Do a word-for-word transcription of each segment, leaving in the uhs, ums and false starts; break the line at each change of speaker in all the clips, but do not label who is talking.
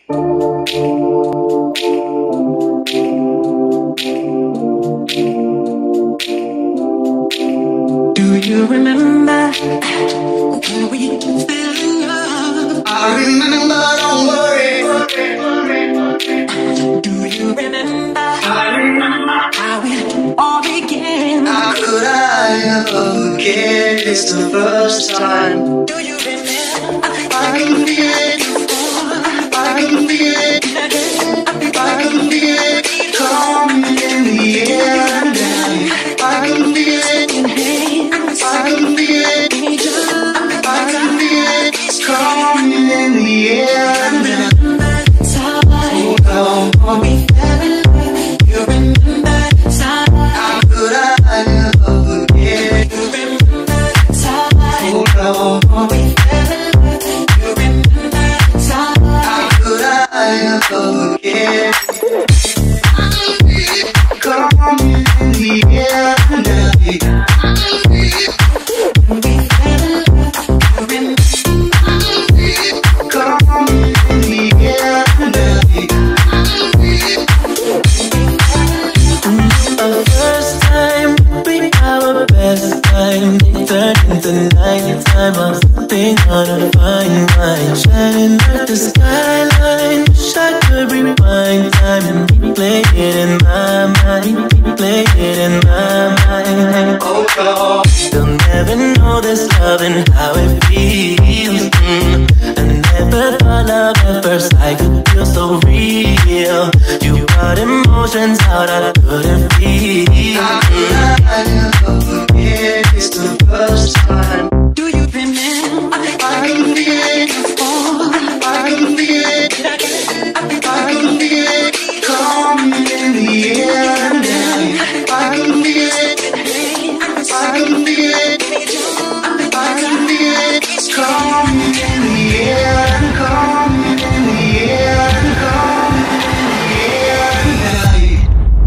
Do you remember when we fell in love? I remember, don't worry. Do you remember? I remember how it all began. How could I ever forget? It's the first time. Do you remember? I can feel it. I can feel it. I can feel it coming in the air now. I can feel it. I can feel it. I can feel it coming in the air now. Hold on, we fell in love. You remember the time? How could I ever forget? You remember the time? Hold on, we fell in love. You remember the time? How could I ever forget? Coming in the air now.
The night time of something on a fine wine, shining like the skyline. Wish I could rewind time and replay it in my mind, replay it in my mind. Oh God, they'll never know this love and how it feels. mm. I never thought love at first sight could feel so real. You brought emotions out I couldn't feel.
How could I ever forget? It's the first time. Do you remember? I can feel it. I can feel it. I can feel it coming in the air now. I can feel it. I can feel it. I can feel it coming in the air, coming in the air, coming in the air now.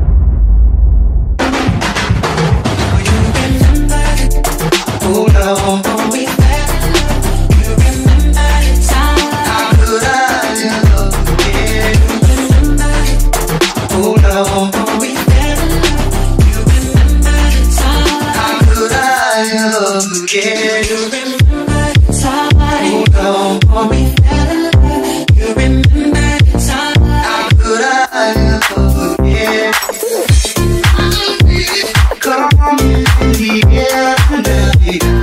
Do you remember? Hold on, we fell in love. You remember the time? How could I ever forget? You remember? Hold on, we fell in love. You remember the time? How could I ever forget? You remember the time? Hold on, we fell in love. You remember the time? How could I ever forget? Coming in the air now.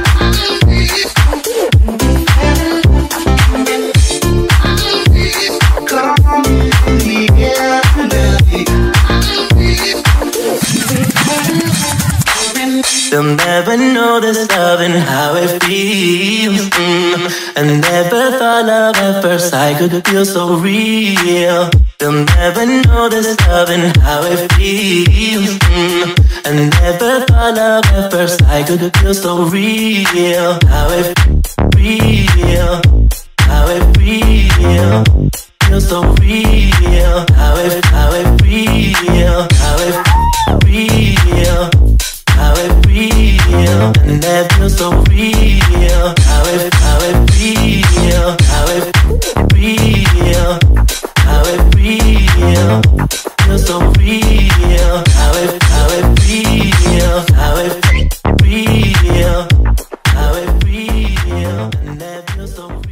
They'll never know this love and how it feels. mm. I never thought love at first sight could feel so real. They'll never know this love and how it feels. mm. I never thought love at first sight could feel so real. How it real, how it real, feels so real. How it, how it real, how it real. How it real, and that feels so real. How it, how it real, how it real, how it real, feels so real. How it, how it real, how it real, how it real, and that feels so real.